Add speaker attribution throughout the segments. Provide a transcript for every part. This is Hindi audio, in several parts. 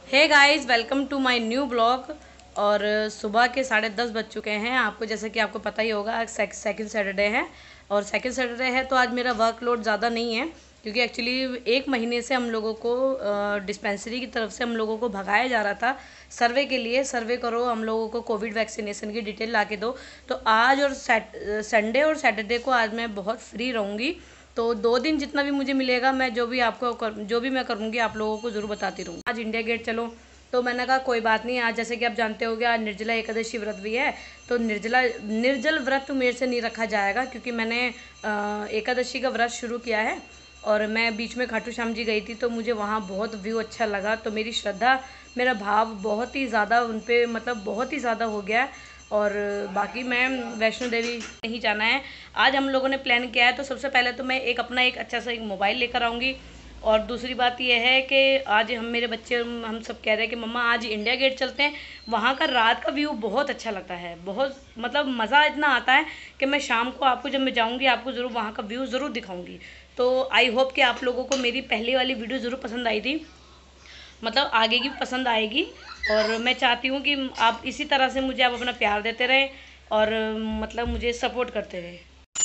Speaker 1: Hey guys, welcome to my new blog. और सुबह के 10:30 बज चुके हैं। आपको जैसे कि आपको पता ही होगा, आज सेकंड सैटरडे है। और सेकंड सैटरडे है तो आज मेरा वर्कलोड ज़्यादा नहीं है, क्योंकि एक्चुअली 1 महीने से हम लोगों को डिस्पेंसरी की तरफ से हम लोगों को भगाया जा रहा था सर्वे के लिए। सर्वे करो, हम लोगों को कोविड वैक्सीनेशन की डिटेल ला के दो। तो आज और संडे और सैटरडे को आज मैं बहुत फ्री रहूँगी। तो 2 दिन जितना भी मुझे मिलेगा, मैं जो भी मैं करूँगी आप लोगों को ज़रूर बताती रहूँगी। आज इंडिया गेट चलो, तो मैंने कहा कोई बात नहीं। आज जैसे कि आप जानते होगे, आज निर्जला एकादशी व्रत भी है। तो निर्जल व्रत मेरे से नहीं रखा जाएगा, क्योंकि मैंने एकादशी का व्रत शुरू किया है। और मैं बीच में खाटू श्याम जी गई थी, तो मुझे वहाँ बहुत व्यू अच्छा लगा। तो मेरी श्रद्धा, मेरा भाव बहुत ही ज़्यादा उन पर, मतलब बहुत ही ज़्यादा हो गया है। और बाकी मैं वैष्णो देवी नहीं जाना है। आज हम लोगों ने प्लान किया है, तो सबसे पहले तो मैं अपना एक अच्छा सा एक मोबाइल लेकर आऊँगी। और दूसरी बात यह है कि आज मेरे बच्चे, हम सब कह रहे हैं कि मम्मा आज इंडिया गेट चलते हैं। वहाँ का रात का व्यू बहुत अच्छा लगता है, बहुत मतलब मज़ा इतना आता है कि मैं शाम को आपको, जब मैं जाऊँगी, आपको ज़रूर वहाँ का व्यू ज़रूर दिखाऊँगी। तो आई होप कि आप लोगों को मेरी पहले वाली वीडियो ज़रूर पसंद आई थी, मतलब आगे की पसंद आएगी। और मैं चाहती हूँ कि आप इसी तरह से मुझे आप अपना प्यार देते रहें और मतलब मुझे सपोर्ट करते रहें।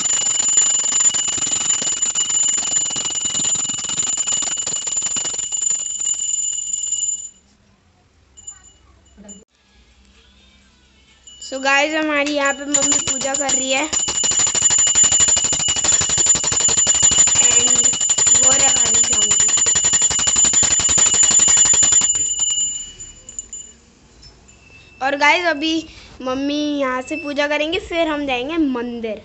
Speaker 2: सो गाइस, हमारी यहाँ पे मम्मी पूजा कर रही है एंड वो खानी चाहूँगी। और गाइस, अभी मम्मी यहाँ से पूजा करेंगे, फिर हम जाएंगे मंदिर।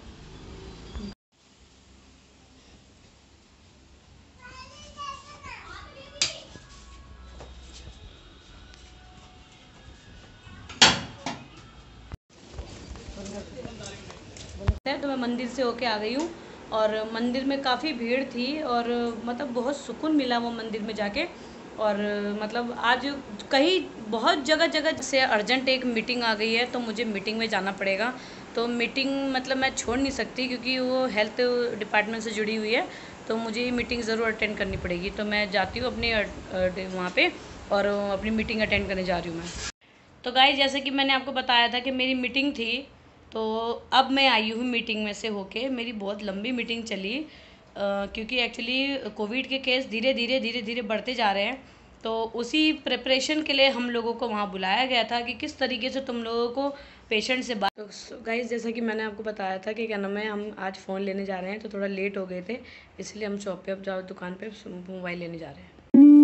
Speaker 1: तो मैं मंदिर से होके आ गई हूँ। और मंदिर में काफ़ी भीड़ थी, और मतलब बहुत सुकून मिला वो मंदिर में जाके। और मतलब आज कहीं बहुत जगह जगह से अर्जेंट एक मीटिंग आ गई है, तो मुझे मीटिंग में जाना पड़ेगा। तो मीटिंग मतलब मैं छोड़ नहीं सकती, क्योंकि वो हेल्थ डिपार्टमेंट से जुड़ी हुई है। तो मुझे ये मीटिंग ज़रूर अटेंड करनी पड़ेगी। तो मैं जाती हूँ अपनी वहाँ पे, और अपनी मीटिंग अटेंड करने जा रही हूँ मैं। तो गाइस, जैसे कि मैंने आपको बताया था कि मेरी मीटिंग थी, तो अब मैं आई हूँ मीटिंग में से होके। मेरी बहुत लंबी मीटिंग चली, क्योंकि एक्चुअली कोविड के केस धीरे धीरे बढ़ते जा रहे हैं। तो उसी प्रिपरेशन के लिए हम लोगों को वहाँ बुलाया गया था कि किस तरीके से तुम लोगों को पेशेंट से बात। तो गाइस, जैसा कि मैंने आपको बताया था कि क्या नाम है, हम आज फ़ोन लेने जा रहे हैं, तो थोड़ा लेट हो गए थे, इसलिए हम शॉप पे, अब जाओ दुकान पे मोबाइल लेने जा रहे हैं।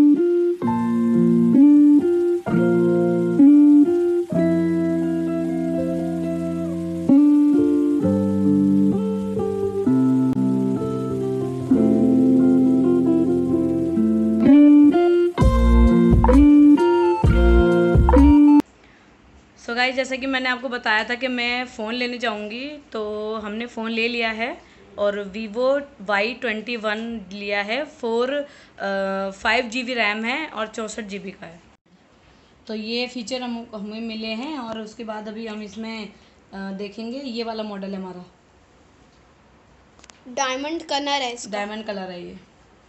Speaker 1: सो गाइस, जैसा कि मैंने आपको बताया था कि मैं फ़ोन लेने जाऊंगी, तो हमने फ़ोन ले लिया है। और Vivo Y21 लिया है। 5 GB रैम है और 64 GB का है। तो ये फीचर हमें मिले हैं। और उसके बाद अभी हम इसमें देखेंगे। ये वाला मॉडल है हमारा,
Speaker 2: डायमंड कलर है इसका।
Speaker 1: डायमंड कलर है ये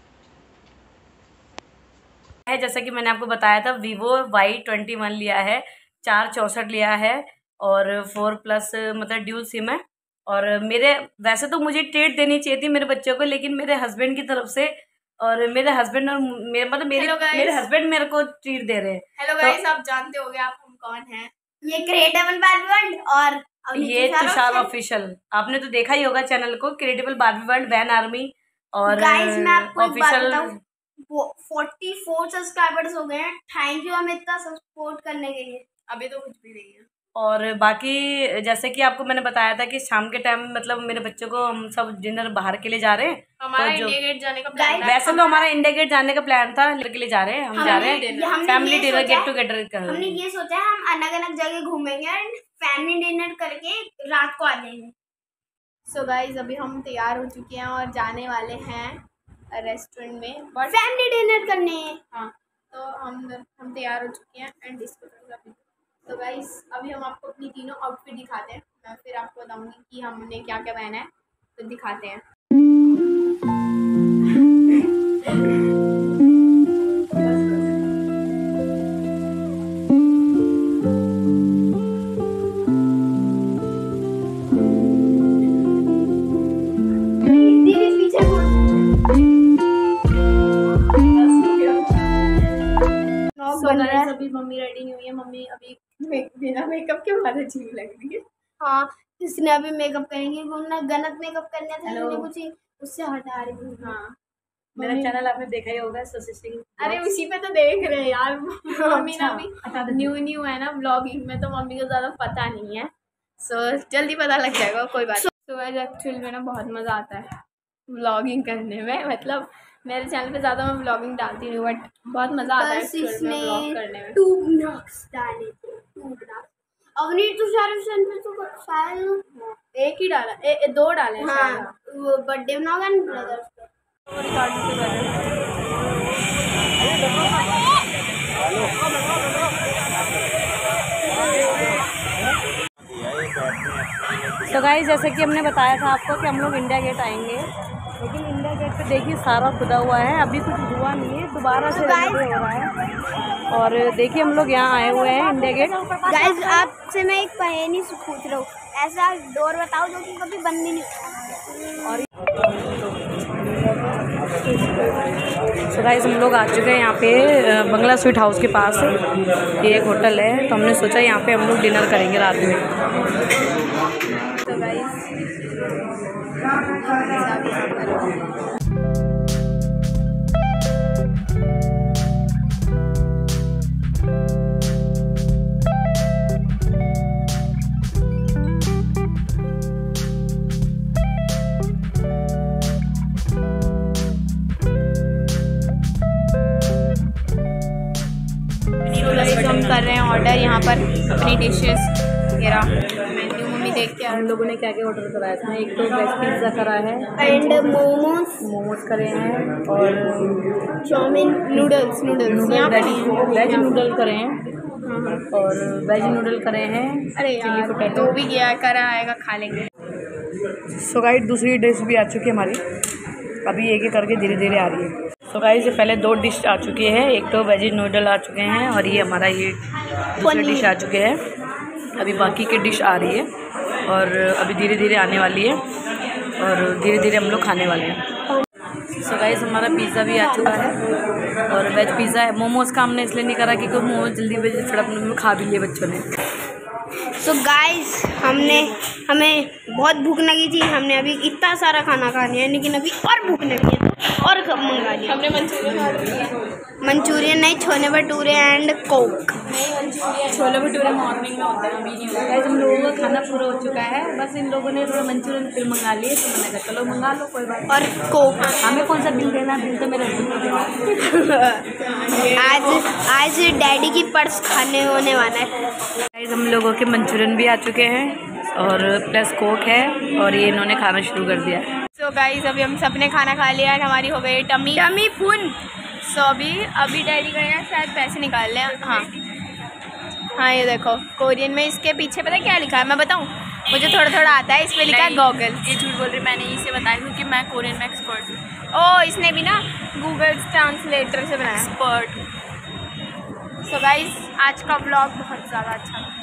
Speaker 1: है। जैसा कि मैंने आपको बताया था, Vivo Y21 लिया है, 464 लिया है, और 4+ मतलब ड्यूल सिम है। और मेरे, वैसे तो मुझे ट्रीट देनी चाहिए थी मेरे बच्चों को, लेकिन मेरे हस्बैंड की तरफ से, और मेरे हस्बैंड और मेरे हस्बैंड मेरे को ट्रीट दे रहे हैं।
Speaker 2: हेलो गाइस, आप जानते होंगे आप हम कौन हैं। ये क्रिएटेबल बारबी वर्ल्ड और
Speaker 1: ये तुषार ऑफिशियल। आपने तो देखा ही होगा चैनल को, क्रिएटेबल बारबी वर्ल्ड, वैन आर्मी और
Speaker 2: गाइस, मैं आपको एक बात
Speaker 1: ऑफिशियल।
Speaker 2: बताऊं, 44 सब्सक्राइबर्स हो गए हैं। थैंक यू हमें इतना सपोर्ट करने के लिए। अभी तो कुछ भी नहीं है।
Speaker 1: और बाकी जैसे कि आपको मैंने बताया था कि शाम के टाइम, मतलब मेरे बच्चों को हम सब डिनर बाहर के लिए जा रहे हैं।
Speaker 2: हमारा
Speaker 1: तो
Speaker 2: इंडिया गेट जाने का प्लान था।
Speaker 1: वैसे तो हमारा इंडिया गेट जाने का प्लान था, के लिए जा रहे हैं, हम जा रहे हैं फैमिली डिनर, गेट टुगेदर कर।
Speaker 2: हमने ये सोचा है हम अलग अलग जगह घूमेंगे एंड फैमिली डिनर करके रात को आ जाएंगे। सो गाइस, अभी हम तैयार हो चुके हैं और जाने वाले हैं रेस्टोरेंट में फैमिली डिनर करने। हाँ, तो हम तैयार हो चुके हैं एंड डिस्को करेंगे। तो गाइस, अभी हम आपको अपनी तीनों आउटफिट दिखाते हैं। मैं फिर आपको बताऊंगी कि हमने क्या क्या पहना है, तो दिखाते हैं। बन रहा है। अभी मम्मी रेडी नहीं हुई है, मम्मी अभी बिना मेकअप के बहुत अजीब लग रही है। हाँ, इसने अभी मेकअप करेंगी, गलत मेकअप करना था कुछ उससे हटा रही हूँ। हाँ,
Speaker 1: मेरा चैनल आपने देखा ही होगा सिंह।
Speaker 2: अरे उसी पे तो देख रहे हैं यार। मम्मी ना अभी न्यू है ना व्लॉगिंग में, तो मम्मी को ज़्यादा पता नहीं है, सो जल्दी पता लग जाएगा, कोई बात नहीं। तो वैसे एक्चुअल में ना बहुत मज़ा आता है व्लॉगिंग करने में, मतलब मेरे चैनल पे ज़्यादा मैं व्लॉगिंग डालती नहीं, बट बहुत मज़ा आता है व्लॉग करने में। 2 ब्लॉग्स डाले थे, 2 ब्लॉग्स। अवनी तो शायद एक ही डाला, 2 डाले। हाँ, वो बर्थडे व्लॉग एंड ब्रदर्स पे।
Speaker 1: तो गाइस जैसे कि हमने बताया था आपको कि हम लोग इंडिया गेट आएंगे, लेकिन इंडिया गेट पे देखिए सारा खुदा हुआ है, अभी कुछ हुआ नहीं है, दोबारा से हो रहा है। और देखिए हम लोग यहाँ आए हुए हैं इंडिया गेट।
Speaker 2: गाइस आपसे मैं एक पहेली पूछ रहा हूँ, ऐसा डोर बताओ जो कि कभी बंद नहीं होता। और
Speaker 1: तो गाइस हम लोग आ चुके हैं यहाँ पे बंगला स्वीट हाउस के पास, ये एक होटल है, तो हमने सोचा यहाँ पे हम लोग डिनर करेंगे रात में। तो गाइस
Speaker 2: हम कर रहे हैं ऑर्डर यहाँ पर अपनी डिशेस वगैरह, मेन्यू मम्मी देख के।
Speaker 1: हम लोगों ने क्या क्या ऑर्डर करा है, एक तो वेज पिज़्ज़ा करा है
Speaker 2: एंड मोमोज
Speaker 1: करे हैं, और
Speaker 2: चाउमीन नूडल्स
Speaker 1: वेज नूडल करे हैं, और वेज नूडल करे हैं।
Speaker 2: अरे यार तो भी गया करा आएगा, खा लेंगे।
Speaker 1: सो गाइस दूसरी डिश भी आ चुकी है हमारी, अभी एक एक करके धीरे धीरे आ रही है। तो गाइस ये पहले 2 डिश आ चुकी है, एक तो वेज नूडल आ चुके हैं, और ये हमारा ये दूसरी डिश आ चुके हैं। अभी बाकी की डिश आ रही है, और अभी धीरे धीरे आने वाली है, और धीरे धीरे हम लोग खाने वाले हैं। सो गाइस हमारा पिज़्ज़ा भी आ चुका है, और वेज पिज़्ज़ा है। मोमोज़ का हमने इसलिए नहीं करा क्योंकि मोमोज जल्दी फटाफट में खा भी लिए बच्चों ने।
Speaker 2: सो गाइस हमें बहुत भूख लगी थी, हमने अभी इतना सारा खाना खा लिया, लेकिन अभी और भूख लगी है तो और कब मंगा लिया। हमने मंचूरियन नहीं, chole bhature and Coke.
Speaker 1: Chole bhature morning में होते हैं, अभी नहीं होता है। हम लोगों का खाना पूरा हो चुका है, बस इन लोगों ने थोड़ा मंचूरियन फिर मंगा लिए, तो मैंने कहा चलो मंगा लो कोई बात।
Speaker 2: और कोक
Speaker 1: हमें कौन सा बिल देना, बिल तो मेरे हस्बैंड को देना।
Speaker 2: आज डैडी की पर्स खाने होने वाला है।
Speaker 1: गाइस हम लोगों के मंचूरियन भी आ चुके हैं, और प्लस कोक है, और ये इन्होंने खाना शुरू कर दिया है।
Speaker 2: सो गाइस अभी हम सब ने खाना खा लिया है, हमारी हो गई टमी फुल। सो अभी डैडी गए हैं शायद पैसे निकाल लें। हाँ ये देखो कोरियन में, इसके पीछे पता है क्या लिखा है, मैं बताऊँ, मुझे थोड़ा थोड़ा आता है, इस पर लिखा है गॉगल। ये झूठ बोल रही, मैंने इसे बताया क्योंकि मैं कोरियन में एक्सपर्ट हूँ। ओह इसने भी ना गूगल ट्रांसलेटर से बनाया एक्सपर्ट। सो गाइस आज का व्लॉग बहुत ज़्यादा अच्छा